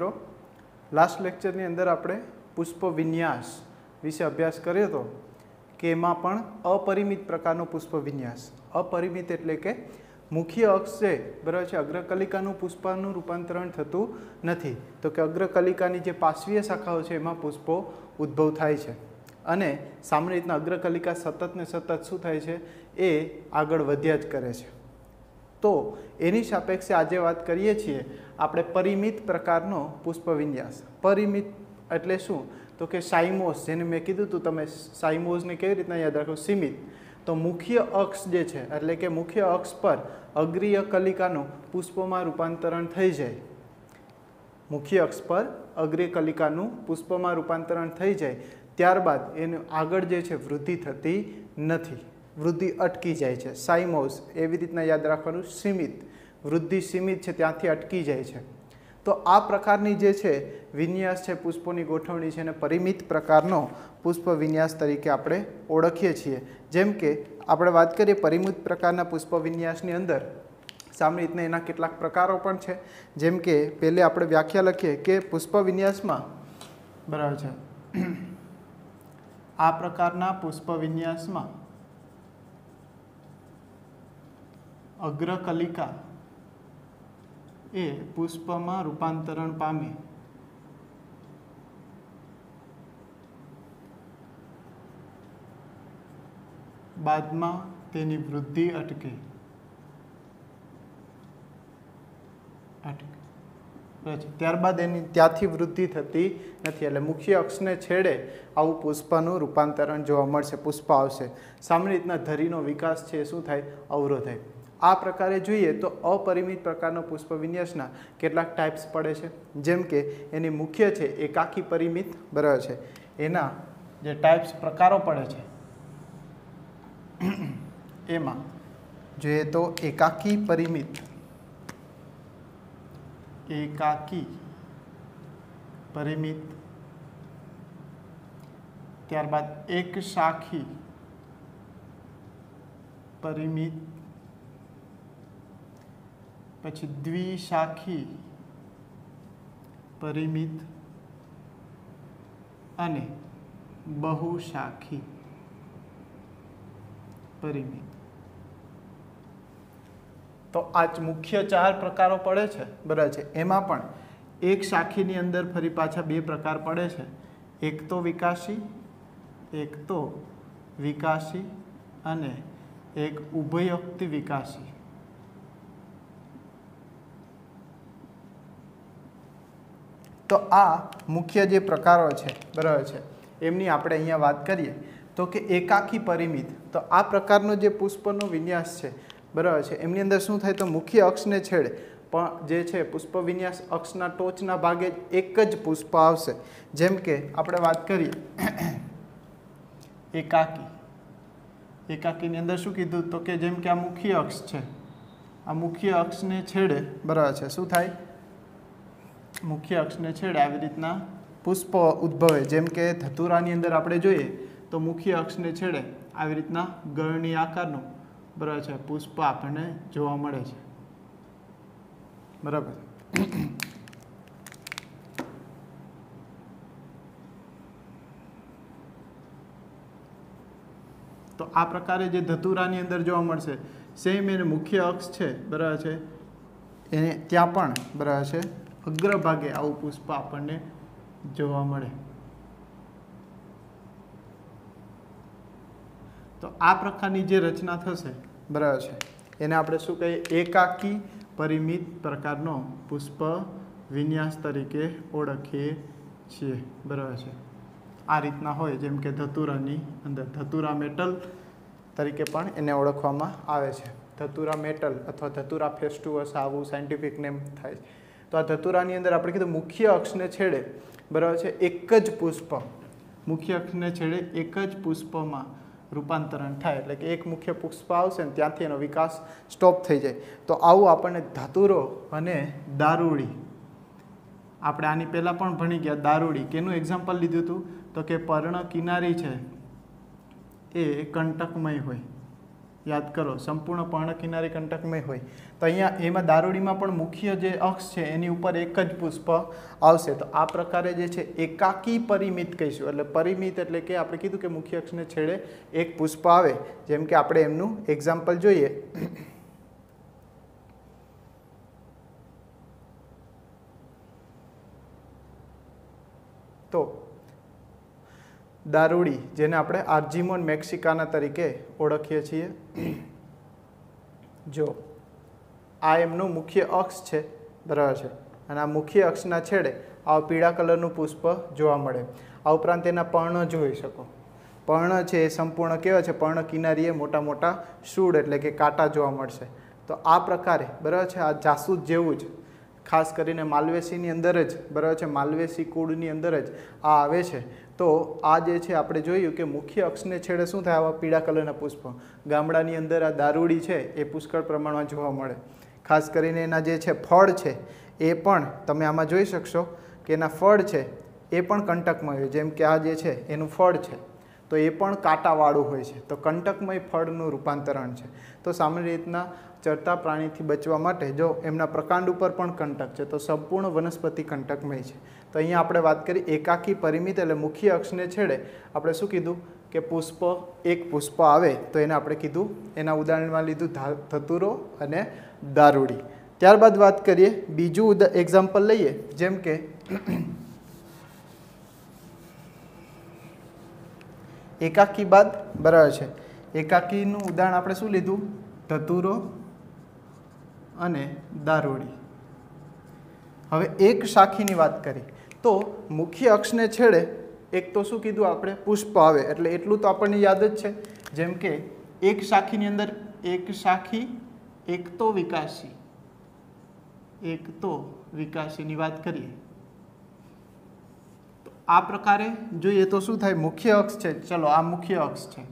मित्रों लास्ट लेक्चरनी अंदर आपणे पुष्प विन्यास विषे अभ्यास कर्यो हतो के एमां पण अपरिमित प्रकारनो पुष्प विन्यास। अपरिमित एटले के मुख्य अक्ष छे बराबर छे अग्रकलिकानुं पुष्पनुं रूपांतरण थतुं नथी, तो के अग्रकलिकानी जे पार्श्वीय शाखाओ छे एमां पुष्पो उद्भव थाय छे अने सामान्य रीतना अग्रकलिका सतत ने सतत शुं थाय छे ए आगळ वध्या ज करे छे। तो एनी सापेक्षे आजे वात करीए छीए आपणे परिमित प्रकारनो पुष्प विन्यास। परिमित एटले शुं तो के साइमोस, जेने मैं कीधुं तुं तमे साइमोस ने केवी रीतना याद राखो सीमित। तो मुख्य अक्ष जे छे एटले के मुख्य अक्ष पर अग्रीय कलिकानुं पुष्पमां रूपांतरण थई जाय। मुख्य अक्ष पर अग्रीय कलिकानुं पुष्पमां रूपांतरण थई जाय त्यारबाद एने आगळ जे छे वृद्धि थती नथी, वृद्धि अटकी जाय छे। साइमोस एवी रीतना याद राखवानुं सीमित, वृद्धि सीमित छे त्यांथी अटकी जाय छे। तो आ प्रकारनी जे छे विन्यास छे पुष्पोनी गोठवणी छे ने परिमित प्रकारनो पुष्प विन्यास तरीके आपणे ओळखीए छीए। जेम के आपणे वात करीए परिमित प्रकारना पुष्प विन्यासनी अंदर सामान्य रीते एना केटलाक प्रकारो पण छे। जेम के पहले आपणे व्याख्या लखीए के पुष्प विन्यासमां बराबर छे आ प्रकारना पुष्प विन्यासमां अग्रकलिका ए पुष्पमां रूपांतरण पामे बादमां तेनी वृद्धि अटके त्यारबाद एनी त्यांथी वृद्धि थती नथी। एटले मुख्य अक्षने छेड़े आवुं पुष्पनुं रूपांतरण जोवा मळशे, पुष्प आवशे। सामान्य रीतना धरीनो विकास छे शुं थाय अवरोधाय। आ प्रकारे जोईए तो अपरिमित प्रकारनो पुष्प विन्यासना केटलाक टाइप्स पड़े छे। जेम के एनी मुख्य छे एकाकी परिमित बराबर छे, एना जे टाइप्स प्रकारो पड़े छे एमां जोईए तो एकाकी परिमित, एकाकी परिमित, त्यारबाद एक शाखी परिमित, पछी द्विशाखी परिमित अने बहुशाखी परिमित। तो आज मुख्य चार प्रकारों पड़े छे बराबर छे। एमां पण एक शाखीनी अंदर फरी पाछा बे प्रकार पड़े छे, एक तो विकासी, एक तो विकासी अने एक उभययोक्ति विकासी। तो आ मुख्य जे प्रकारो छे बराबर छे एमनी आपणे अहींया वात करीए तो के एकाकी परिमित। तो आ प्रकारनो जे पुष्पनो विन्यास छे बराबर छे एमनी अंदर शुं थाय तो मुख्य अक्षने छेड़े पण जे छे पुष्प विन्यास अक्षना टोचना भागे एक ज पुष्प आवशे। जेम के आपणे वात करीए एकाकी, एकाकीनी अंदर शुं कीधुं तो के जेम के आ मुख्य अक्ष छे, आ मुख्य अक्षने छेड़े बराबर छे शुं थाय मुख्य अक्षने छेड़े आवी रीतना पुष्प उद्भवे। जेम के धतुरानी अंदर आपणे जोईए तो मुख्य अक्षने छेड़े आवी रीतना गळनी आकारनुं बराबर छे पुष्प आपणे जोवा मळे छे बराबर। तो आ प्रकारे जे धतुरानी अंदर जोवा मळशे सेम एने मुख्य अक्ष छे बराबर छे एने त्यां पण बराबर छे अग्रभागे आवुं पुष्प आपणे जोवा मळे। तो आ प्रकारनी जे रचना थशे बराबर छे एने आपणे शुं कहीए एकाकी परिमित प्रकारनो पुष्प विन्यास तरीके ओळखीए छीए बराबर छे। आ रीतना होय जेम के धतुरानी अंदर धतुरा मेटल तरीके पण एने ओळखवामां आवे छे। धतुरा मेटल अथवा धतुरा फेस्टुअस आवुं साइंटिफिक नेम थाय। तो आ धतुरानी अंदर आपणे कीधुं मुख्य अक्षने छेड़े बराबर छे एक ज पुष्प, मुख्य अक्षने छेड़े एक ज पुष्पमां रूपांतरण थाय एटले के एक मुख्य पुष्प आवशे ने त्यांथी एनो विकास स्टॉप थई जाय। तो आवुं आपणे धातुरो अने दारूडी આપણે આની પહેલાં પણ ભણી ગયા દારૂડી કેનું એક્ઝામ્પલ લીધું હતું તો કે પર્ણ કિનારી છે એ કંટકમય હોય યાદ કરો સંપૂર્ણ પર્ણકિનારી કંટકમય હોય તો અહીંયા એમાં દારૂડીમાં પણ મુખ્ય જે અક્ષ છે એની ઉપર એક જ પુષ્પ આવશે. તો આ પ્રકારે જે છે એકાકી પરિમિત કહીશું. એટલે પરિમિત એટલે કે આપણે કીધું કે મુખ્ય અક્ષને છેડે એક પુષ્પ આવે. જેમ કે આપણે એમનું એક્ઝામ્પલ જોઈએ. તો દારૂડી જેને આપણે આર્જીમોન મેક્સિકાના તરીકે ઓળખીએ છીએ. જો આ એમનું મુખ્ય અક્ષ છે, બરાબર છે, અને આ મુખ્ય અક્ષના છેડે આ પીળા કલરનું પુષ્પ જોવા મળે. આ ઉપરાંત એના પર્ણ જોઈ શકો. પર્ણ છે એ સંપૂર્ણ કેવા છે, પર્ણ કિનારીએ મોટા મોટા શૂળ એટલે કે કાંટા જોવા મળશે. તો આ પ્રકારે બરાબર છે આ જાસૂદ જેવું જ ખાસ કરીને માલવેસીની અંદર જ બરાબર છે, માલવેસી કુળની અંદર જ આ આવે છે. તો આ જે છે આપણે જોયું કે મુખ્ય અક્ષને છેડે શું થાય, આવા પીળા કલરના પુષ્પ ગામડાની અંદર આ દારૂડી છે એ પુષ્કળ પ્રમાણમાં જોવા મળે. ખાસ કરીને એના જે છે ફળ છે એ પણ તમે આમાં જોઈ શકશો કે એના ફળ છે એ પણ કંટકમય હોય. જેમ કે આ જે છે એનું ફળ છે તો એ પણ કાંટાવાળું હોય છે. તો કંટકમય ફળનું રૂપાંતરણ છે. તો સામાન્ય રીતના ચરતા પ્રાણીથી બચવા માટે જો એમના પ્રકાંડ ઉપર પણ કંટક છે તો સંપૂર્ણ વનસ્પતિ કંટકમય છે. તો અહીંયા આપણે વાત કરી એકાકી પરિમિત એટલે મુખ્ય અક્ષને છેડે આપણે શું કીધું કે પુષ્પ એક પુષ્પ આવે તો એને આપણે કીધું એના ઉદાહરણમાં લીધું ધતુરો અને દારૂડી. ત્યારબાદ વાત કરીએ બીજું એક્ઝામ્પલ લઈએ. જેમ કે એકાકી બાદ બરાબર છે, એકાકીનું ઉદાહરણ આપણે શું લીધું, ધતુરો અને દારૂડી. હવે એક શાખીની વાત કરી તો મુખ્ય અક્ષને છેડે એક તો શું કીધું આપણે પુષ્પ આવે એટલે એટલું તો આપણને યાદ જ છે. જેમ કે એક શાખીની અંદર એક શાખી એક તો વિકાસી, એક તો વિકાસીની વાત કરીએ તો આ પ્રકારે જોઈએ તો શું થાય, મુખ્ય અક્ષ છે, ચલો આ મુખ્ય અક્ષ છે,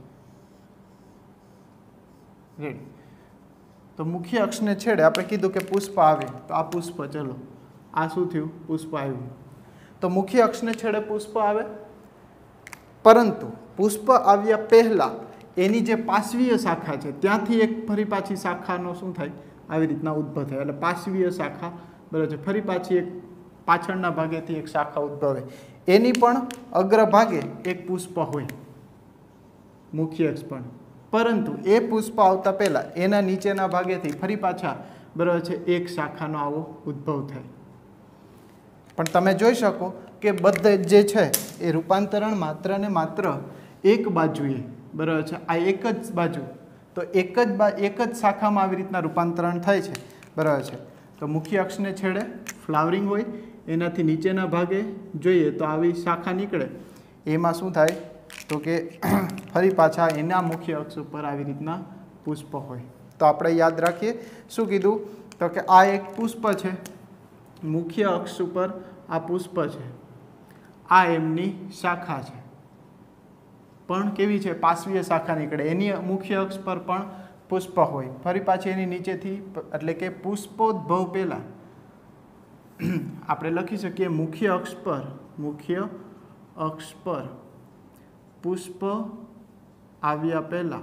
રેડી. તો મુખ્ય અક્ષને છેડે આપણે કીધું કે પુષ્પ આવે તો આ પુષ્પ, ચલો આ શું થયું, પુષ્પ આવ્યું. તો મુખ્ય અક્ષને છેડે પુષ્પ આવે, પરંતુ પુષ્પ આવ્યા પહેલાં એની જે પાર્શ્વીય શાખા છે ત્યાંથી એક ફરી પાછી શાખાનો શું થાય, આવી રીતના ઉદ્ભવ થાય. એટલે પાર્શ્વીય શાખા બરાબર છે, ફરી પાછી એક પાછળના ભાગેથી એક શાખા ઉદ્ભવે. એની પણ અગ્રભાગે એક પુષ્પ હોય મુખ્ય અક્ષ પણ, પરંતુ એ પુષ્પ આવતા પહેલાં એના નીચેના ભાગેથી ફરી પાછા બરાબર છે એક શાખાનો આવો ઉદ્ભવ થાય. પણ તમે જોઈ શકો કે બધે જે છે એ રૂપાંતરણ માત્ર ને માત્ર એક બાજુએ બરાબર છે, આ એક જ બાજુ તો એક જ શાખામાં આવી રીતના રૂપાંતરણ થાય છે બરાબર છે. તો મુખ્ય અક્ષને છેડે ફ્લાવરિંગ હોય, એનાથી નીચેના ભાગે જોઈએ તો આવી શાખા નીકળે, એમાં શું થાય તો કે ફરી પાછા એના મુખ્ય અક્ષ ઉપર આવી રીતના પુષ્પ હોય. તો આપણે યાદ રાખીએ શું કીધું તો કે આ એક પુષ્પ છે, મુખ્ય અક્ષ ઉપર આ પુષ્પ છે, આ એમની શાખા છે, પણ કેવી છે, પાર્શ્વીય શાખા નીકળે, એની મુખ્ય અક્ષ પર પણ પુષ્પ હોય. ફરી પાછી એની નીચેથી એટલે કે પુષ્પોદ્ભવ પહેલાં આપણે લખી શકીએ મુખ્ય અક્ષ પર પુષ્પ આવ્યા પહેલાં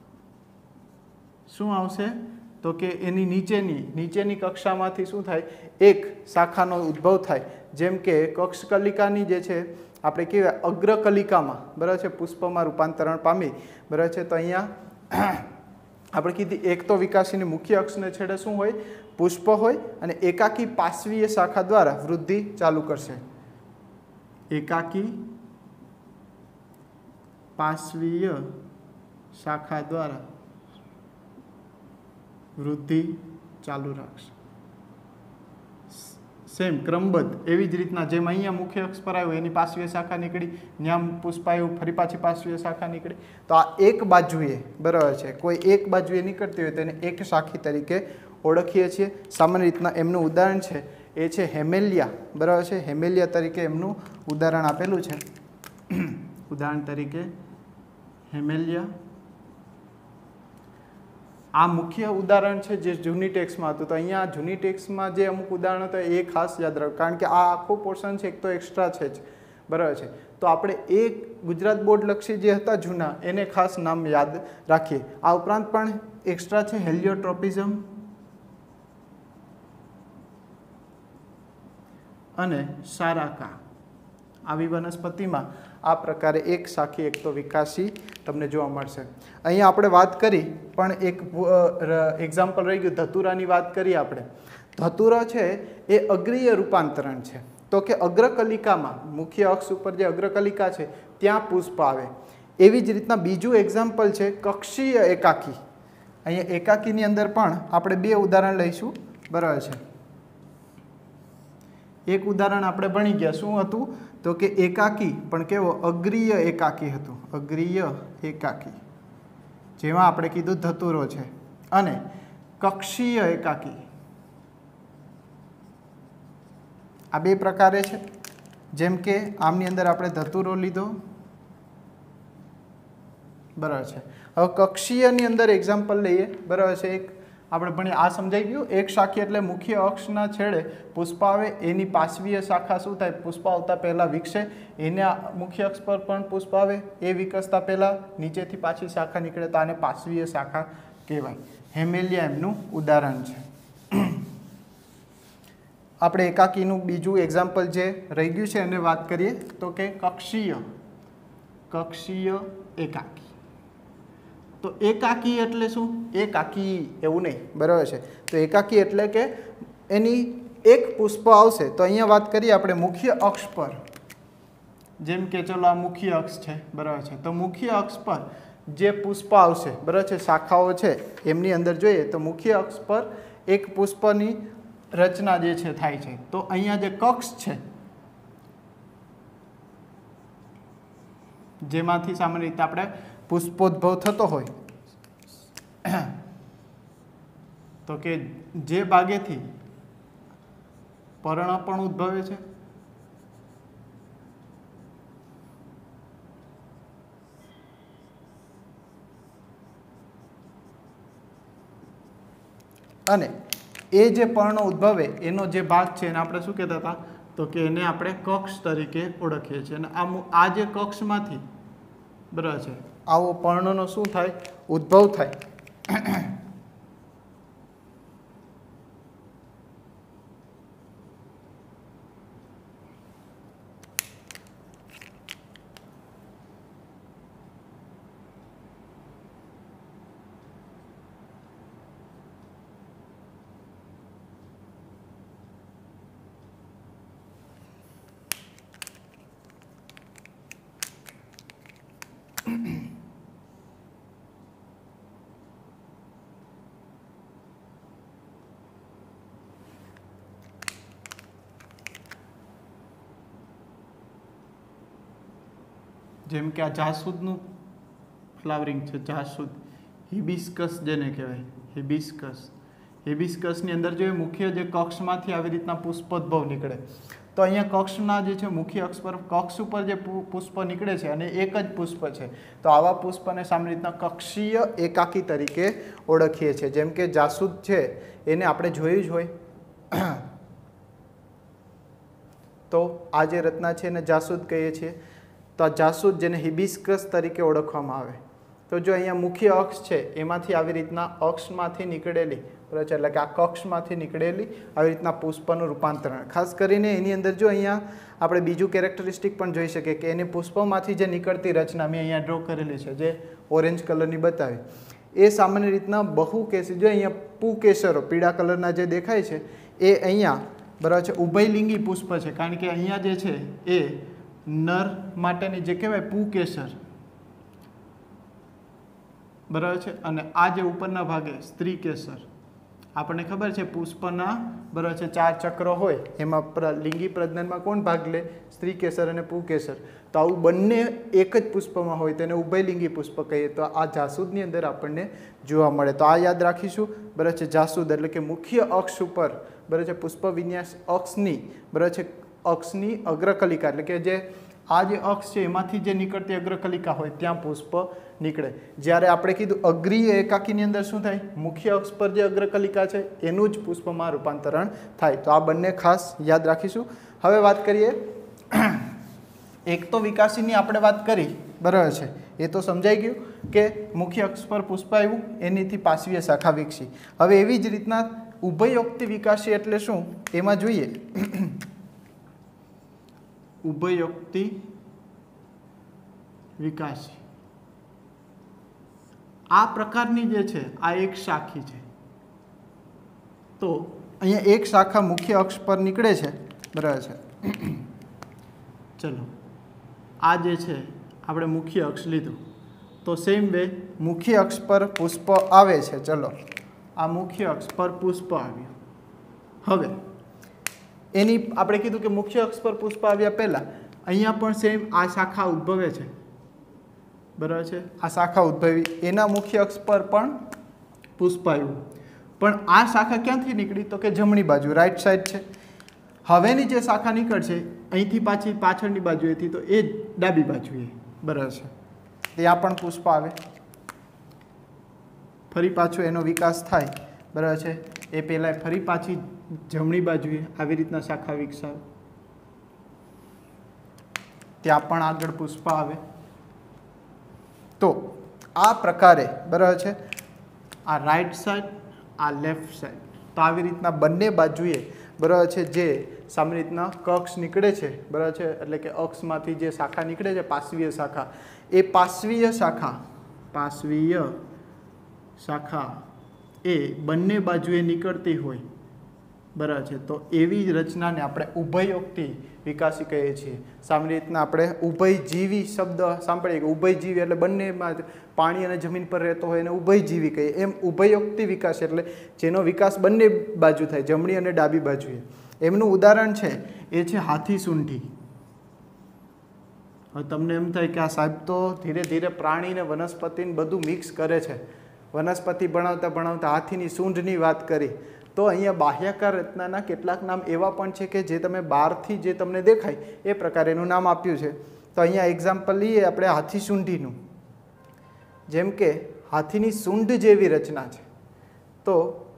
શું આવશે તો કે એની નીચેની કક્ષામાંથી શું થાય, એક શાખાનો ઉદ્ભવ થાય. જેમ કે કક્ષકલિકાની જે છે આપણે કહેવાય અગ્રકલિકામાં બરાબર છે પુષ્પમાં રૂપાંતરણ પામી બરાબર છે. તો અહીંયા આપણે કીધી એક તો વિકાસીની મુખ્ય અક્ષને છેડે શું હોય, પુષ્પ હોય અને એકાકી પાર્શ્વીય શાખા દ્વારા વૃદ્ધિ ચાલુ કરશે. એકાકી પાર્શ્વીય શાખા દ્વારા વૃદ્ધિ ચાલુ રાખશે. સેમ ક્રમબદ્ધ એવી જ રીતના જેમ અહીંયા મુખ્ય અક્ષ પર આવ્યું એની પાર્શ્વીય શાખા નીકળી, ત્યાં પુષ્પ આવ્યું ફરી પાછી પાર્શ્વીય શાખા નીકળી. તો આ એક બાજુએ બરાબર છે, કોઈ એક બાજુએ નીકળતી હોય તેને એક શાખી તરીકે ઓળખીએ છીએ. સામાન્ય રીતના એમનું ઉદાહરણ છે એ છે હેમેલિયા બરાબર છે, હેમેલિયા તરીકે એમનું ઉદાહરણ આપેલું છે. ઉદાહરણ તરીકે હેમેલિયા આ મુખ્ય ઉદાહરણ છે જે જૂની ટેક્સ્ટમાં હતું. તો અહીંયા જૂની ટેક્સ્ટમાં જે અમુક ઉદાહરણો હતા એ ખાસ યાદ રાખો, કારણ કે આ આખો પોર્શન છે એક તો એક્સ્ટ્રા છે જ બરાબર છે. તો આપણે એ ગુજરાત બોર્ડ લક્ષી જે હતા જૂના એને ખાસ નામ યાદ રાખીએ. આ ઉપરાંત પણ એક્સ્ટ્રા છે હેલિયોટ્રોપિઝમ અને સારાકા. આવી વનસ્પતિમાં આ પ્રકારે એક શાખી એક તો વિકાસી તમને જોવા મળશે. અહીંયા આપણે વાત કરી પણ એક એક્ઝામ્પલ રહી ગયું, ધતુરાની વાત કરી આપણે. ધતુરો છે એ અગ્રીય રૂપાંતરણ છે. તો કે અગ્રકલિકામાં મુખ્ય અક્ષ ઉપર જે અગ્રકલિકા છે ત્યાં પુષ્પ આવે. એવી જ રીતના બીજું એક્ઝામ્પલ છે કક્ષીય એકાકી. અહીંયા એકાકીની અંદર પણ આપણે બે ઉદાહરણ લઈશું, બરાબર છે. એક ઉદાહરણ આપણે ભણી ગયા, શું હતું તો કે એકાકી પણ કેવો અગ્રીય એકાકી હતું, અગ્રીય એકાકી જેમાં આપણે કીધું ધતુરો છે. અને કક્ષીય એકાકી આ બે પ્રકારે છે. જેમ કે આમની અંદર આપણે ધતુરો લીધો, બરાબર છે. હવે કક્ષીયની અંદર એક્ઝામ્પલ લઈએ, બરાબર છે. એક આપણે ભણી આ સમજાઈ ગયું. એક શાખી એટલે મુખ્ય અક્ષના છેડે પુષ્પ આવે, એની પાર્શ્વીય શાખા શું થાય, પુષ્પ આવતા પહેલાં વિકસે, એને મુખ્ય અક્ષ પર પણ પુષ્પ આવે, એ વિકસતા પહેલાં નીચેથી પાછી શાખા નીકળે તો આને પાર્શ્વીય શાખા કહેવાય. હેમેલિયા એમનું ઉદાહરણ છે. આપણે એકાકીનું બીજું એક્ઝામ્પલ જે રહી ગયું છે એને વાત કરીએ તો કે કક્ષીય એકાકી. તો એકાકી એટલે શું, એકાકી એવું નહીં, બરાબર છે. તો એકાકી એટલે કે એની એક પુષ્પ આવશે. તો અહીંયા વાત કરીએ આપણે મુખ્ય અક્ષ પર. જેમ કે ચલો આ મુખ્ય અક્ષ છે, બરાબર છે. તો મુખ્ય અક્ષ પર જે પુષ્પ આવશે, બરાબર છે, શાખાઓ છે એમની અંદર જોઈએ તો મુખ્ય અક્ષ પર એક પુષ્પની રચના જે છે થાય છે. તો અહીંયા જે કક્ષ છે જેમાંથી સામાન્ય રીતે આપણે પુષ્પોદ્ભવ થતો હોય તો કે જે ભાગેથી પર્ણ પણ ઉદ્ભવે છે અને એ જે પર્ણ ઉદ્ભવે એનો જે ભાગ છે એને આપણે શું કહેતા હતા તો કે એને આપણે કક્ષ તરીકે ઓળખીએ છીએ. અને આ જે કક્ષમાંથી, બરાબર છે, આવો પર્ણનો શું થાય, ઉદ્ભવ થાય. જેમ કે આ જાસૂદનું ફ્લાવરિંગ છે, જાસૂદ, હિબિસ્કસ જેને કહેવાય, હિબિસ્કસની અંદર જો મુખ્ય જે કક્ષમાંથી આવી રીતના પુષ્પોદ્ભવ નીકળે તો અહીંયા કક્ષના જે છે મુખ્ય અક્ષ પર કક્ષ ઉપર જે પુષ્પ નીકળે છે અને એક જ પુષ્પ છે તો આવા પુષ્પને સામાન્ય રીતના કક્ષીય એકાકી તરીકે ઓળખીએ છીએ. જેમ કે જાસૂદ છે એને આપણે જોયું જ હોય તો આ જે રચના છે એને જાસૂદ કહીએ છીએ. તો આ જાસૂદ જેને હિબિસ્કસ તરીકે ઓળખવામાં આવે. તો જો અહીંયા મુખ્ય અક્ષ છે એમાંથી આવી રીતના અક્ષમાંથી નીકળેલી, બરાબર છે, એટલે કે આ કક્ષમાંથી નીકળેલી આવી રીતના પુષ્પનું રૂપાંતરણ. ખાસ કરીને એની અંદર જો અહીંયા આપણે બીજું કેરેક્ટરિસ્ટિક પણ જોઈ શકીએ કે એને પુષ્પમાંથી જે નીકળતી રચના મેં અહીંયા ડ્રો કરેલી છે જે ઓરેન્જ કલરની બતાવી એ સામાન્ય રીતના બહુકેસરી, જો અહીંયા પુકેસરો પીળા કલરના જે દેખાય છે એ અહીંયા, બરાબર છે, ઉભયલિંગી પુષ્પ છે. કારણ કે અહીંયા જે છે એ નર માટેની જે કહેવાય પુકેસર, બરાબર છે, અને આ જે ઉપરના ભાગે સ્ત્રી કેસર. આપણને ખબર છે પુષ્પના, બરાબર છે, 4 ચક્ર હોય એમાં લિંગી પ્રજનનમાં કોણ ભાગ લે, સ્ત્રી કેસર અને પુકેસર. તો આવું બંને એક જ પુષ્પમાં હોય તેને ઉભયલિંગી પુષ્પ કહીએ. તો આ જાસૂદની અંદર આપણને જોવા મળે. તો આ યાદ રાખીશું, બરાબર છે. જાસૂદ એટલે કે મુખ્ય અક્ષ ઉપર, બરાબર છે, પુષ્પ વિન્યાસ અક્ષની, બરાબર છે, અક્ષની અગ્રકલિકા એટલે કે જે આ જે અક્ષ છે એમાંથી જે નીકળતી અગ્રકલિકા હોય ત્યાં પુષ્પ નીકળે. જ્યારે આપણે કીધું અગ્રીય એકાકીની અંદર શું થાય, મુખ્ય અક્ષ પર જે અગ્રકલિકા છે એનું જ પુષ્પમાં રૂપાંતરણ થાય. તો આ બંને ખાસ યાદ રાખીશું. હવે વાત કરીએ એક તો વિકાસીની આપણે વાત કરી, બરાબર છે, એ તો સમજાઈ ગયું કે મુખ્ય અક્ષ પર પુષ્પ આવ્યું એનીથી પાર્શ્વીય શાખા વિકસી. હવે એવી જ રીતના ઉભયયોક્તિ વિકાસી એટલે શું એમાં જોઈએ. ઉભયયોક્તિ વિકાસી આ પ્રકારની જે છે આ એક શાખી છે. તો અહીંયા એક શાખા મુખ્ય અક્ષ પર નીકળે છે, બરાબર છે. ચલો આ જે છે આપણે મુખ્ય અક્ષ લીધું, તો સેમ વે મુખ્ય અક્ષ પર પુષ્પ આવે છે. ચલો આ મુખ્ય અક્ષ પર પુષ્પ આવ્યું. હવે એની આપણે કીધું કે મુખ્ય અક્ષ પર પુષ્પ આવ્યા પહેલાં અહીંયા પણ સેમ આ શાખા ઉદ્ભવે છે, બરાબર છે. આ શાખા ઉદ્ભવી, એના મુખ્ય અક્ષ પર પણ પુષ્પ આવ્યું, પણ આ શાખા ક્યાંથી નીકળી તો કે જમણી બાજુ, રાઈટ સાઈડ છે. હવેની જે શાખા નીકળશે અહીંથી પાછી પાછળની બાજુએથી, તો એ ડાબી બાજુએ, બરાબર છે. ત્યાં પણ પુષ્પ આવે, ફરી પાછો એનો વિકાસ થાય, બરાબર છે. એ પહેલાં ફરી પાછી જમણી બાજુએ આવી રીતના શાખા વિકસાવે, ત્યાં પણ આગળ પુષ્પ આવે. તો આ પ્રકારે, બરાબર છે, આ રાઈટ સાઈડ, આ લેફ્ટ સાઈડ, તો આવી રીતના બંને બાજુએ, બરાબર છે, જે સામાન્ય રીતના કક્ષ નીકળે છે, બરાબર છે, એટલે કે અક્ષમાંથી જે શાખા નીકળે છે પાર્શ્વીય શાખા, એ પાર્શ્વીય શાખા એ બંને બાજુએ નીકળતી હોય, બરાબર છે. તો એવી જ રચનાને આપણે ઉભયયોક્તિ વિકાસી કહીએ છીએ. સામાન્ય રીતના આપણે ઉભયજીવી શબ્દ સાંભળીએ કે ઉભયજીવી એટલે બંનેમાં પાણી અને જમીન પર રહેતો હોય એને ઉભયજીવી કહીએ. એમ ઉભયયોક્તિ વિકાસ એટલે જેનો વિકાસ બંને બાજુ થાય, જમણી અને ડાબી બાજુએ. એમનું ઉદાહરણ છે એ છે હાથી સૂંઢી. હવે તમને એમ થાય કે આ સાહેબ તો ધીરે ધીરે પ્રાણી ને વનસ્પતિને બધું મિક્સ કરે છે. વનસ્પતિ ભણાવતા ભણાવતા હાથીની સૂંઢની વાત કરી, તો અહીંયા બાહ્યાકાર રચનાના કેટલાક નામ એવા પણ છે કે જે તમે બહારથી જે તમને દેખાય એ પ્રકારે એનું નામ આપ્યું છે. તો અહીંયા એક્ઝામ્પલ લઈએ આપણે હાથી સૂંઢીનું. જેમ કે હાથીની સૂંઢ જેવી રચના છે. તો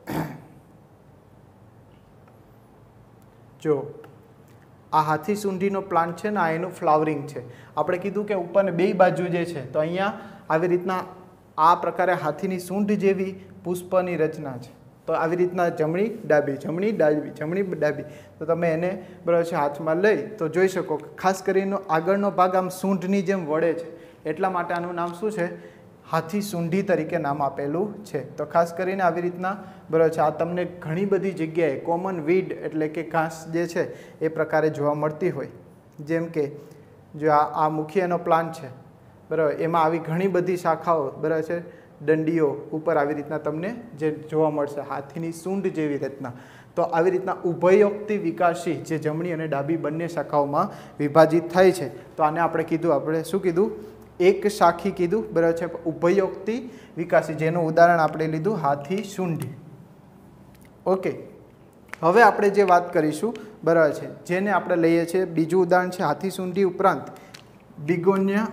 જો આ હાથી સૂંઢીનો પ્લાન્ટ છે ને, આ એનું ફ્લાવરિંગ છે. આપણે કીધું કે ઉપરને બે બાજુ જે છે, તો અહીંયા આવી રીતના આ પ્રકારે હાથીની સૂંઢ જેવી પુષ્પની રચના છે. તો આવી રીતના જમણી ડાબી, જમણી ડાબી, જમણી ડાબી. તો તમે એને, બરાબર છે, હાથમાં લઈ તો જોઈ શકો. ખાસ કરીને આગળનો ભાગ આમ સૂંઢની જેમ વળે છે, એટલા માટે આનું નામ શું છે, હાથી સૂંઢી તરીકે નામ આપેલું છે. તો ખાસ કરીને આવી રીતના, બરાબર છે, આ તમને ઘણી બધી જગ્યાએ કોમન વીડ એટલે કે ઘાસ જે છે એ પ્રકારે જોવા મળતી હોય. જેમ કે જો આ મુખ્યનો પ્લાન્ટ છે, બરાબર, એમાં આવી ઘણી બધી શાખાઓ, બરાબર છે, દંડીઓ ઉપર આવી રીતના તમને જે જોવા મળશે, હાથીની સૂંઢ જેવી રચના. તો આવી રીતના ઉભયયોક્તિ વિકાસી જે જમણી અને ડાબી બંને શાખાઓમાં વિભાજિત થાય છે. તો આને આપણે કીધું, આપણે શું કીધું, એક શાખી કીધું, બરાબર છે, ઉભયયોક્તિ વિકાસી, જેનું ઉદાહરણ આપણે લીધું હાથી સૂંઢી. ઓકે, હવે આપણે જે વાત કરીશું, બરાબર છે, જેને આપણે લઈએ છીએ બીજું ઉદાહરણ છે હાથી સૂંઢી ઉપરાંત બિગોનિયા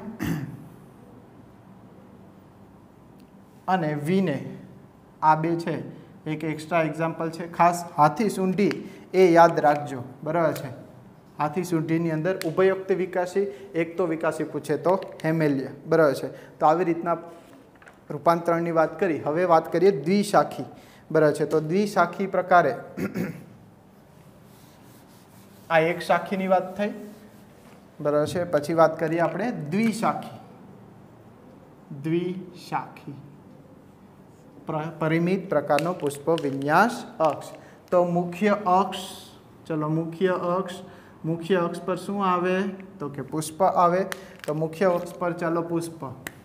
અને વીને. આ બે છે એક એક્સ્ટ્રા એક્ઝામ્પલ છે. ખાસ હાથી સૂંઢી એ યાદ રાખજો, બરાબર છે. હાથી સૂંઢીની અંદર ઉભયયોક્તિ વિકાસી, એક તો વિકાસી પૂછે તો હેમેલિયા, બરાબર છે. તો આવી રીતના રૂપાંતરણની વાત કરી. હવે વાત કરીએ દ્વિશાખી, બરાબર છે. તો દ્વિશાખી પ્રકારે આ એક શાખીની વાત થઈ, બરાબર છે. પછી વાત કરીએ આપણે દ્વિશાખી. દ્વિશાખી પરિમિત પ્રકારનો પુષ્પ વિન્યાસ અક્ષ. તો મુખ્ય અક્ષ, ચલો મુખ્ય અક્ષ પર શું આવે તો કે પુષ્પ આવે. તો મુખ્ય અક્ષ પર ચાલો પુષ્પ.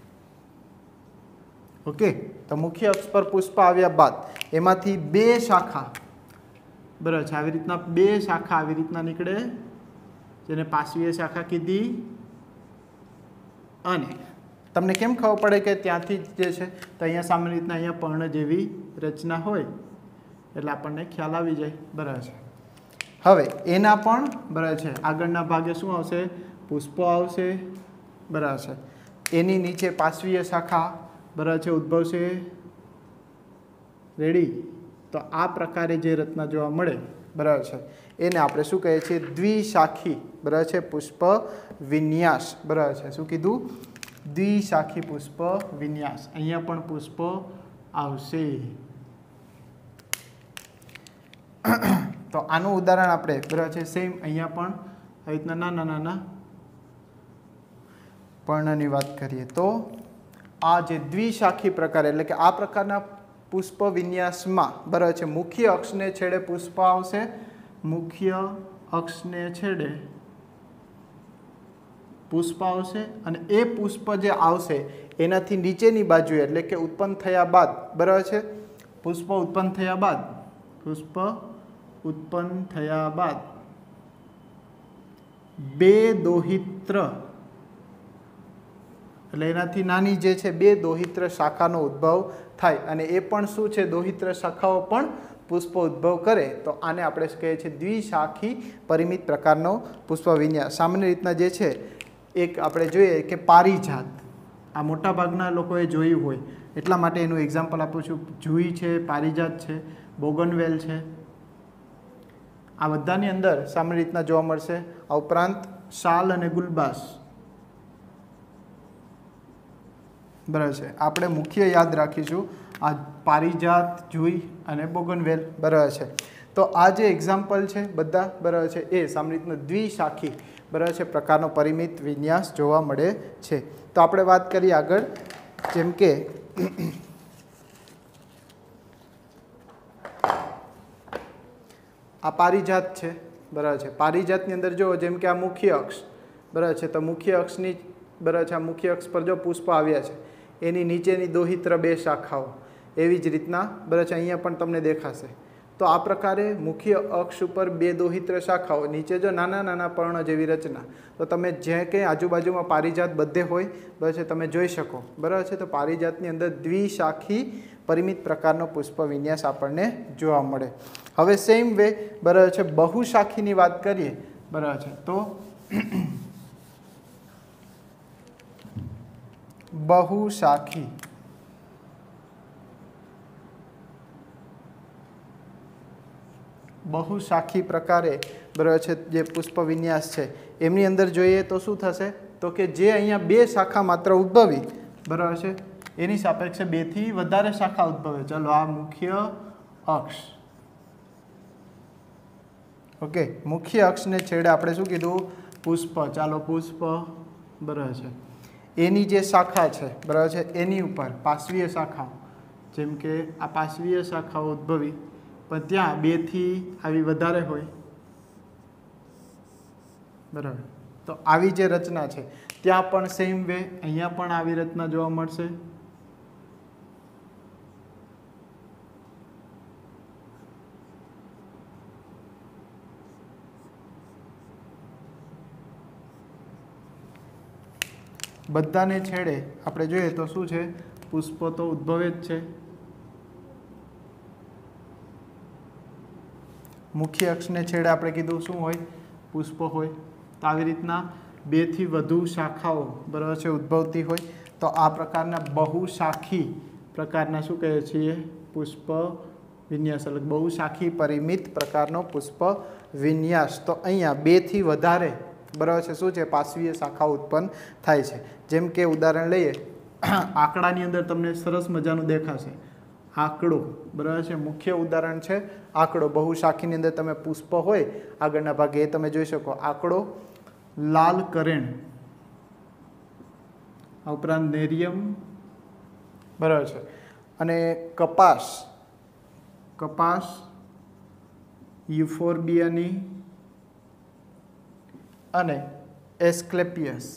ઓકે, તો મુખ્ય અક્ષ પર પુષ્પ આવ્યા બાદ એમાંથી બે શાખા, બરાબર છે, આવી રીતના બે શાખા આવી રીતના નીકળે, જેને પાર્શ્વીય શાખા કીધી. અને તમને કેમ ખબર પડે કે ત્યાંથી જે છે, તો અહીંયા સામાન્ય રીતના અહીંયા પર્ણ જેવી રચના હોય એટલે આપણને ખ્યાલ આવી જાય, બરાબર છે. હવે એના પણ, બરાબર છે, આગળના ભાગે શું આવશે, પુષ્પો આવશે, બરાબર છે. એની નીચે પાર્શ્વીય શાખા, બરાબર છે, ઉદ્ભવશે. રેડી? તો આ પ્રકારે જે રચના જોવા મળે બરાબર છે એને આપણે શું કહીએ છીએ દ્વિશાખી બરાબર છે પુષ્પ વિન્યાસ બરાબર છે શું કીધું દ્વિશાખી પુષ્પ વિન્યાસ અહીંયા પણ પુષ્પ આવશે તો આનું ઉદાહરણ આપણે બરાબર છે સેમ અહીંયા પણ આવી રીતના નાના નાના પર્ણની વાત કરીએ તો આ જે દ્વિશાખી પ્રકાર એટલે કે આ પ્રકારના પુષ્પ વિન્યાસમાં બરાબર છે મુખ્ય અક્ષને છેડે પુષ્પ આવશે મુખ્ય અક્ષને છેડે પુષ્પ આવશે અને એ પુષ્પ જે આવશે એનાથી નીચેની બાજુએ એટલે કે ઉત્પન્ન થયા બાદ બરાબર છે પુષ્પ ઉત્પન્ન થયા બાદ બે દોહિત્ર એટલે એનાથી નાની જે છે બે દોહિત્ર શાખાનો ઉદ્ભવ થાય અને એ પણ શું છે દોહિત્ર શાખાઓ પણ પુષ્પ ઉદ્ભવ કરે તો આને આપણે કહીએ છીએ દ્વિશાખી પરિમિત પ્રકારનો પુષ્પ વિન્યાસ સામાન્ય રીતના જે છે એક આપણે જોઈએ કે પારિજાત આ મોટાભાગના લોકોએ જોયું હોય એટલા માટે એનું એક્ઝામ્પલ આપું છું જુઈ છે પારિજાત છે બોગનવેલ છે આ બધાની અંદર સામાન્ય રીતના જોવા મળશે આ ઉપરાંત શાલ અને ગુલબાસ બરાબર છે આપણે મુખ્ય યાદ રાખીશું આ પારિજાત જુઈ અને બોગનવેલ બરાબર છે તો આ જે એક્ઝામ્પલ છે બધા બરાબર છે એ સામાન્ય રીતના દ્વિશાખી બરાબર છે પ્રકારનો પરિમિત વિન્યાસ જોવા મળે છે તો આપણે વાત કરીએ આગળ જેમ કે આ પારિજાત છે બરાબર છે પારિજાતની અંદર જો જેમ કે આ મુખ્ય અક્ષ બરાબર છે તો મુખ્ય અક્ષની બરાબર છે આ મુખ્ય અક્ષ પર જો પુષ્પ આવ્યા છે એની નીચેની દોહિત્ર બે શાખાઓ એવી જ રીતના બરાબર છે અહીંયા પણ તમને દેખાશે તો આ પ્રકારે મુખ્ય અક્ષ ઉપર બે દોહિત્ર શાખાઓ નીચે જો નાના નાના પર્ણ જેવી રચના તો તમે જે કંઈ આજુબાજુમાં પારિજાત બધે હોય બરાબર છે તમે જોઈ શકો બરાબર છે તો પારિજાતની અંદર દ્વિશાખી પરિમિત પ્રકારનો પુષ્પ વિન્યાસ આપણને જોવા મળે હવે સેમ વે બરાબર છે બહુશાખીની વાત કરીએ બરાબર છે તો બહુશાખી બહુશાખી પ્રકારે બરાબર છે જે પુષ્પ વિન્યાસ છે એમની અંદર જોઈએ તો શું થશે તો કે જે અહીંયા બે શાખા માત્ર ઉદ્ભવી બરાબર છે એની સાપેક્ષે બેથી વધારે શાખા ઉદ્ભવે ચાલો આ મુખ્ય અક્ષ ઓકે મુખ્ય અક્ષને છેડે આપણે શું કીધું પુષ્પ ચાલો પુષ્પ બરાબર છે એની જે શાખા છે બરાબર છે એની ઉપર પાર્શ્વીય શાખાઓ જેમ કે આ પાર્શ્વીય શાખાઓ ઉદ્ભવી પણ ત્યાં બેથી આવી વધારે હોય બરાબર તો આવી જે રચના છે ત્યાં પણ સેમ વે અહીંયા પણ આવી રચના જોવા મળશે બધાને છેડે આપણે જોઈએ તો શું છે પુષ્પ તો ઉદ્ભવે જ છે મુખ્ય અક્ષને છેડે આપણે કીધું શું હોય પુષ્પ હોય તો આવી રીતના બેથી વધુ શાખાઓ બરાબર છે ઉદ્ભવતી હોય તો આ પ્રકારના બહુશાખી પ્રકારના શું કહીએ છીએ પુષ્પ વિન્યાસ એટલે બહુશાખી પરિમિત પ્રકારનો પુષ્પ વિન્યાસ તો અહીંયા બેથી વધારે બરાબર છે શું છે પાર્શ્વીય શાખા ઉત્પન્ન થાય છે જેમ કે ઉદાહરણ લઈએ આંકડાની અંદર તમને સરસ મજાનું દેખાશે આંકડો બરાબર છે મુખ્ય ઉદાહરણ છે આંકડો બહુશાખીની અંદર તમે પુષ્પ હોય આગળના ભાગે એ તમે જોઈ શકો આંકડો લાલ કરેણ આ ઉપરાંત નેરિયમ બરાબર છે અને કપાસ યુફોર્બિયાની અને એસ્ક્લેપિયસ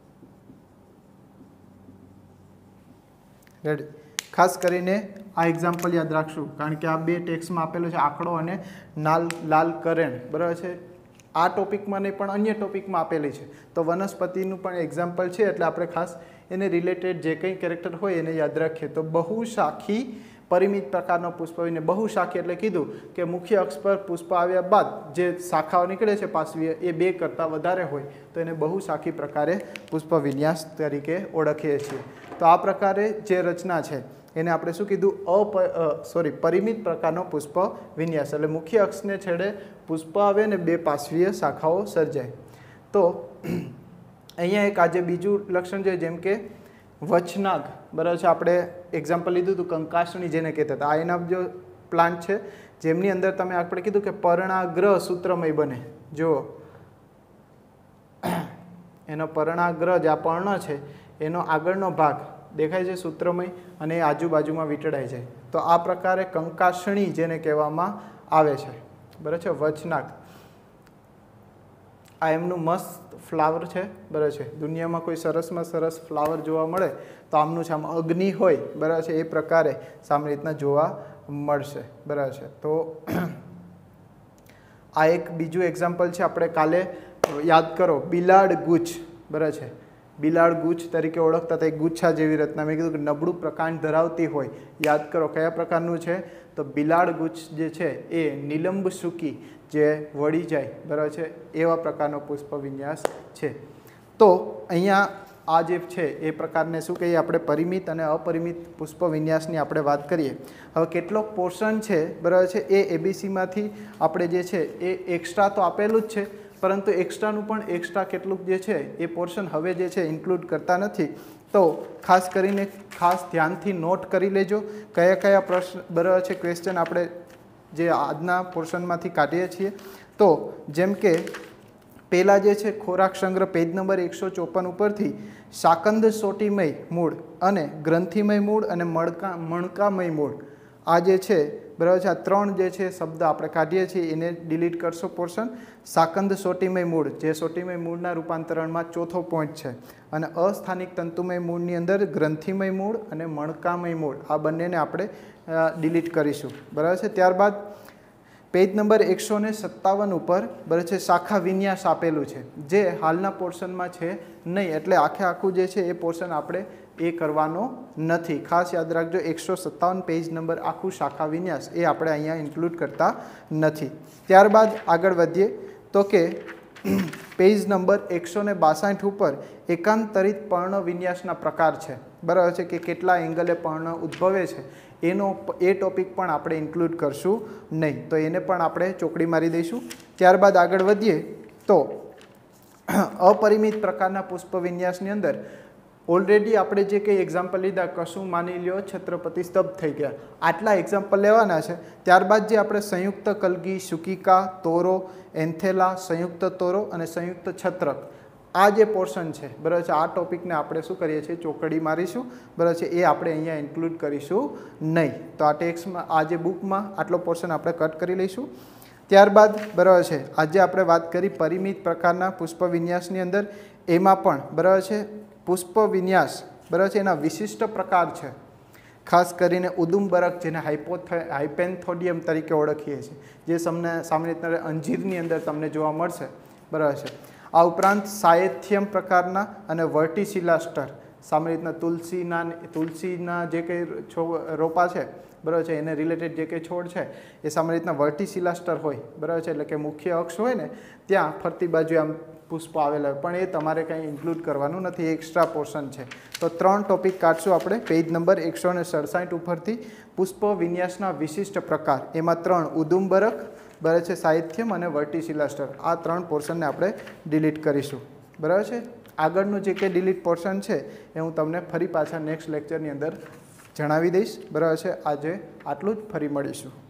રેડી ખાસ કરીને આ એક્ઝામ્પલ યાદ રાખશું કારણ કે આ બે ટેક્સ્ટમાં આપેલું છે આંકડો અને લાલ કરેણ બરાબર છે આ ટોપિકમાં નહીં પણ અન્ય ટોપિકમાં આપેલી છે તો વનસ્પતિનું પણ એક્ઝામ્પલ છે એટલે આપણે ખાસ એને રિલેટેડ જે કંઈ કેરેક્ટર હોય એને યાદ રાખીએ તો બહુશાખી પરિમિત પ્રકારનો પુષ્પ વિન્યાસ બહુશાખી એટલે કીધું કે મુખ્ય અક્ષ પર પુષ્પ આવ્યા બાદ જે શાખાઓ નીકળે છે પાર્શ્વીય એ બે કરતાં વધારે હોય તો એને બહુશાખી પ્રકારે પુષ્પ વિન્યાસ તરીકે ઓળખીએ છીએ તો આ પ્રકારે જે રચના છે એને આપણે શું કીધું પરિમિત પ્રકારનો પુષ્પ વિન્યાસ, એટલે મુખ્ય અક્ષને છેડે પુષ્પ આવે ને બે પાર્શ્વીય શાખાઓ સર્જાય. તો અહીંયા એક આજે બીજું લક્ષણ છે, જેમ કે વચનાગ, બરાબર છે. આપણે એક્ઝામ્પલ લીધું હતું કંકાસણી જેને કહેતા હતા. આ એના જો પ્લાન્ટ છે જેમની અંદર તમે આપણે કીધું કે પર્ણાગ્ર સૂત્રમય બને. જો એનો પર્ણાગ્ર જે આ પર્ણ છે એનો આગળનો ભાગ દેખાય છે સૂત્રમય અને એ આજુબાજુમાં વીંટળાઈ જાય. તો આ પ્રકારે કંકાસણી જેને કહેવામાં આવે છે, બરાબર છે. વચનાગ આ એમનું મસ્ત ફ્લાવર છે, બરાબર છે. દુનિયામાં કોઈ સરસમાં સરસ ફ્લાવર જોવા મળે તો આમનું છે, આમ અગ્નિ હોય, બરાબર છે, એ પ્રકારે સામાન્ય રીતના જોવા મળશે, બરાબર છે. તો આ એક બીજું એક્ઝામ્પલ છે. આપણે કાલે યાદ કરો બિલાડ ગુચ્છ, બરાબર છે. બિલાડ ગુચ્છ તરીકે ઓળખતા હતા, એક ગુચ્છા જેવી રચના. મેં કીધું કે નબળું પ્રકાંડ ધરાવતી હોય. યાદ કરો કયા પ્રકારનું છે, તો બિલાડ ગુચ્છ જે છે એ નિલંબ સૂકી જે વળી જાય, બરાબર છે, એવા પ્રકારનો પુષ્પ વિન્યાસ છે. તો અહીંયા આ જે છે એ પ્રકારને શું કહીએ આપણે, પરિમિત અને અપરિમિત પુષ્પ વિન્યાસની આપણે વાત કરીએ. હવે કેટલોક પોર્શન છે, બરાબર છે, એ એબીસીમાંથી આપણે જે છે એ એક્સ્ટ્રા તો આપેલું જ છે, પરંતુ એક્સ્ટ્રાનું પણ એક્સ્ટ્રા કેટલુંક જે છે એ પોર્શન હવે જે છે ઇન્ક્લુડ કરતા નથી. તો ખાસ કરીને ખાસ ધ્યાનથી નોટ કરી લેજો કયા કયા પ્રશ્ન, બરાબર છે, ક્વેશ્ચન આપણે જે આજના પોર્શનમાંથી કાઢીએ છીએ. તો જેમ કે પહેલાં જે છે ખોરાક સંગ્રહ પેજ નંબર 154 ઉપરથી શાકંદ સોટીમય મૂળ અને ગ્રંથિમય મૂળ અને મણકામય મૂળ, આ જે છે, બરાબર છે, આ ત્રણ જે છે શબ્દ આપણે કાઢીએ છીએ એને ડિલીટ કરશો પોર્શન. શાકંદ સોટીમય મૂળ જે સોટીમય મૂળના રૂપાંતરણમાં ચોથો પોઈન્ટ છે, અને અસ્થાનિક તંતુમય મૂળની અંદર ગ્રંથિમય મૂળ અને મણકામય મૂળ, આ બંનેને આપણે ડિલીટ કરીશું, બરાબર છે. ત્યારબાદ પેજ નંબર 157 ઉપર, બરાબર છે, શાખા વિન્યાસ આપેલું છે જે હાલના પોર્શનમાં છે નહીં, એટલે આખું જે છે એ પોર્શન આપણે એ કરવાનો નથી. ખાસ યાદ રાખજો 157 પેજ નંબર આખું શાખા વિન્યાસ એ આપણે અહીંયા ઇન્ક્લુડ કરતા નથી. ત્યારબાદ આગળ વધીએ તો કે પેજ નંબર 162 ઉપર એકાંતરિત પર્ણ વિન્યાસના પ્રકાર છે, બરાબર છે, કે કેટલા એંગલે પર્ણ ઉદ્ભવે છે એ ટોપિક પણ આપણે ઇન્ક્લુડ કરશું નહીં, તો એને પણ આપણે ચોકડી મારી દઈશું. ત્યારબાદ આગળ વધીએ તો અપરિમિત પ્રકારના પુષ્પ વિન્યાસની અંદર ઓલરેડી આપણે જે કંઈ એક્ઝામ્પલ લીધા, કશું માની લ્યો છત્રપતિ સ્તબ્ધ થઈ ગયા, આટલા એક્ઝામ્પલ લેવાના છે. ત્યારબાદ જે આપણે સંયુક્ત કલગી, શુકિકા, તોરો, એન્થેલા, સંયુક્ત તોરો અને સંયુક્ત છત્રક, આ જે પોર્શન છે, બરાબર છે, આ ટોપિકને આપણે શું કરીએ છીએ, ચોકડી મારીશું, બરાબર છે, એ આપણે અહીંયા ઇન્ક્લુડ કરીશું નહીં. તો આ ટેક્સ્ટમાં, આ જે બુકમાં આટલો પોર્શન આપણે કટ કરી લઈશું. ત્યારબાદ, બરાબર છે, આજે આપણે વાત કરી પરિમિત પ્રકારના પુષ્પ વિન્યાસની અંદર, એમાં પણ, બરાબર છે, પુષ્પ વિન્યાસ, બરાબર છે, એના વિશિષ્ટ પ્રકાર છે. ખાસ કરીને ઉદુંબરક જેને હાઇપેન્થોડિયમ તરીકે ઓળખીએ છીએ, જે સામાન્ય રીતે અંજીરની અંદર તમને જોવા મળશે, બરાબર છે. આ ઉપરાંત સાયથિયમ પ્રકારના અને વર્ટિસિલાસ્ટર, સામાન્ય રીતના તુલસીના જે કંઈ રોપા છે, બરાબર છે, એને રિલેટેડ જે કંઈ છોડ છે એ સામાન્ય રીતના વર્ટિસિલાસ્ટર હોય, બરાબર છે, એટલે કે મુખ્ય અક્ષ હોય ને ત્યાં ફરતી બાજુ આમ પુષ્પ આવેલા હોય, પણ એ તમારે કંઈ ઇન્ક્લુડ કરવાનું નથી, એ એક્સ્ટ્રા પોર્શન છે. તો 3 ટોપિક કાઢશું આપણે પેજ નંબર 167 ઉપરથી પુષ્પ વિન્યાસના વિશિષ્ટ પ્રકાર, એમાં 3 ઉદુંબરક, બરાબર છે, સાહિત્યમ અને વર્ટિસિલાસ્ટર, આ 3 પોર્શનને આપણે ડિલીટ કરીશું, બરાબર છે. આગળનું જે કંઈ ડિલીટ પોર્શન છે એ હું તમને ફરી પાછા નેક્સ્ટ લેક્ચરની અંદર જણાવી દઈશ, બરાબર છે. આજે આટલું જ, ફરી મળીશું.